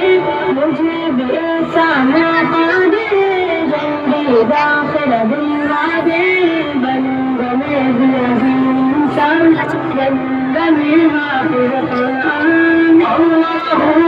مجھے بھی ایسا موقع دے، جنگی داخل دلوا دے، بنوں گا میں بھی عظیم انسان، بنوں گا میں حافظ قرآن، اللہ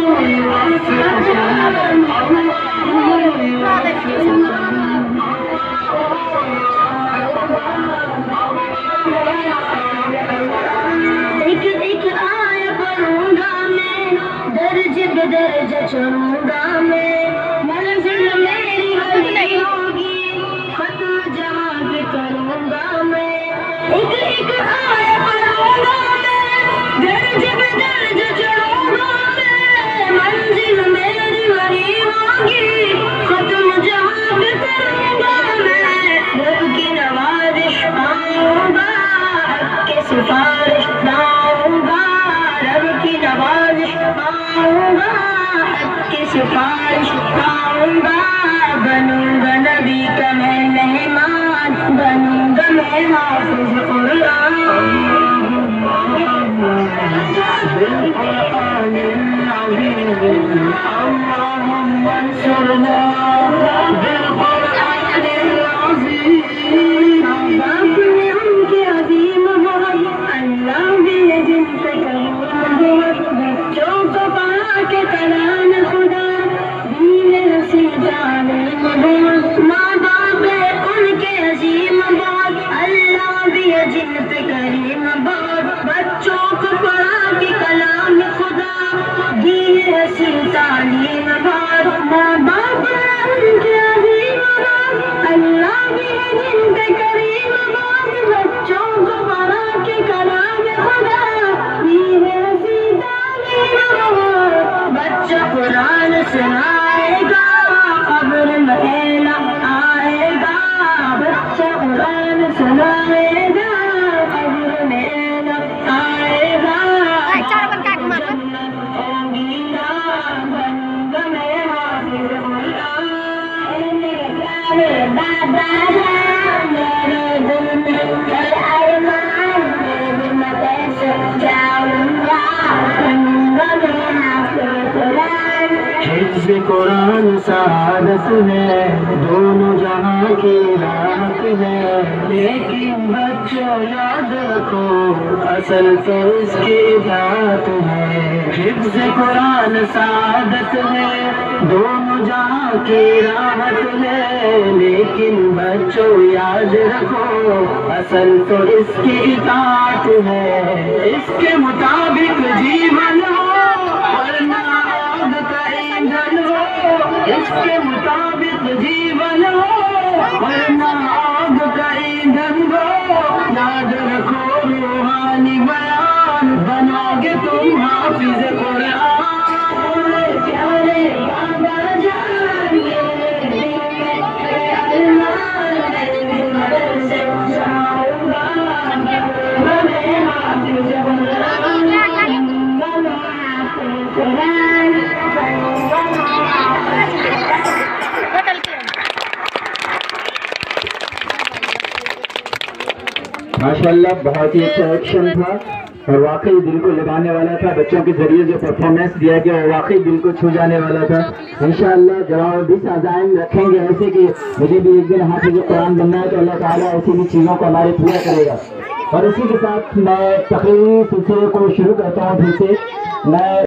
ایک آیا پڑھوں گا میں، درج بدرج چڑھوں گا میں، منزل میری وہی ہوگی، ختم جہاں پہ کروں گا میں، ایک آیا پڑھوں گا میں، درج بدرج چڑھوں گا میں، منزل میری وہی ہوگی، ختم جہاں پہ کروں گا میں، رب کی نوازش پاؤں گا، حق کی سفارش پاؤں گا، رب کی نوازش پاؤں گا، حق کی سفارش پاؤں گا، بنوں گا نبی کا میں مہمان، بنوں گا میں حافظ قرآن، بالقرآن العظیم اللہم انصرنا بالقرآن العظیم، باپ نے ان کے عظیم بہت، اللہ بھی ہے جن سے کریم بہت، بچوں کو پڑھا کے کلام خدا، دین رسول تعلیم بہت، ماں باپ ہے ان کے عظیم بہت، اللہ بھی ہے جن پہ کریم بہت، بچوں کو پڑھا کے کلام خدا، دین رسول تعلیم بہت، ماں باپ ہے ان کے عظیم بہت، اللہ بھی ہے جن پہ کریم بہت، بچوں کو پڑھا کے کلام خدا، دین رسول تعلیم بہت، بچہ قرآن سنائے گا، قبر میں نہ آئے گا، بچہ قرآن سنائے گا، قبر میں نہ آئے گا، جنت ہوگی نا، بنوں گا میں حافظ قرآن، میرے پیارے بابا جان، میرے دل میں ہے ارمان، میرے دل میں کیسے جاؤں گا، بنوں گا میں حافظ قرآن، حفظ قرآن سعادت ہے، دونوں جہاں کی راحت ہے، لیکن بچوں یاد رکھو اصل تو اس کی ذات ہے، حفظ قرآن سعادت ہے، دونوں جہاں کی راحت ہے، لیکن بچوں یاد رکھو اصل تو اس کی اطاعت ہے، اس کے مطابق جیون ہو ورنہ آگ کا ایندھن ہو، اس کے مطابق جیون ہو ورنہ آگ کا ایندھن ہو، یاد رکھو روحانی بیان بنو گے تم حافظ قرآن، پیارے بابا جان، میرے دل میں ہے ارمان، میں مدد سے جاؤں گا، میں حافظ قرآن، میں حافظ قرآن، ماشاءاللہ بہت ہی اچھا ایکشن تھا اور واقعی دل کو لگانے والا تھا، بچوں کے ذریعے جو پرفارمنس دیا گیا وہ واقعی دل کو چھو جانے والا تھا، انشاءاللہ جواب بھی عزائم رکھیں گے ایسے کہ مجھے بھی ایک دن حافظ قرآن بننا ہے، تو اللہ تعالیٰ ایسی بھی چیزوں کو ہمارے پورا کرے گا، اور اسی کے ساتھ میں تقریری سلسلے کو شروع کرتا ہوں پھر سے، میں